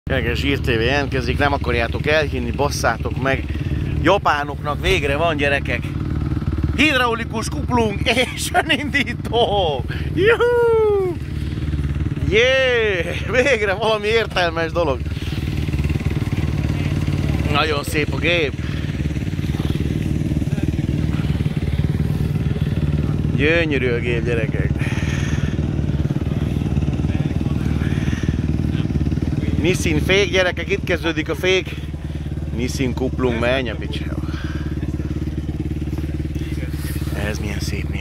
Gyerekek, Zsír TV jelentkezik, nem akarjátok elhinni, basszátok meg. Japánoknak végre van, gyerekek. Hidraulikus kuplung és önindító! Juhú! Jé! Végre valami értelmes dolog. Nagyon szép a gép. Gyönyörű a gép, gyerekek. Nissin fék, gyerekek, itt kezdődik a fék. Nissin kuplung, menj a picsába. Ez milyen szép néz.